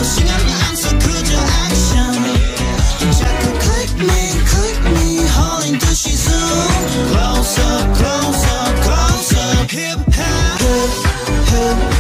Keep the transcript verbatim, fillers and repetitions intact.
시간이 안써 그저 action 자꾸 click me click me 홀린 듯이 zoom close up close up close up hip hop hip hip